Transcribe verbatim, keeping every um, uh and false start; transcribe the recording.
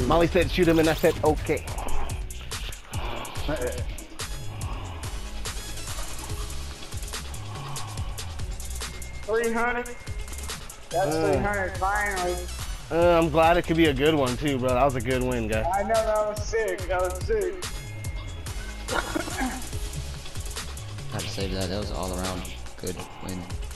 Molly said shoot him, and I said okay. three hundred. That's Uh. three hundred finally. Uh, I'm glad it could be a good one too, bro. That was a good win, guy. I know that was sick. That was sick. I have to say that that was all around good win.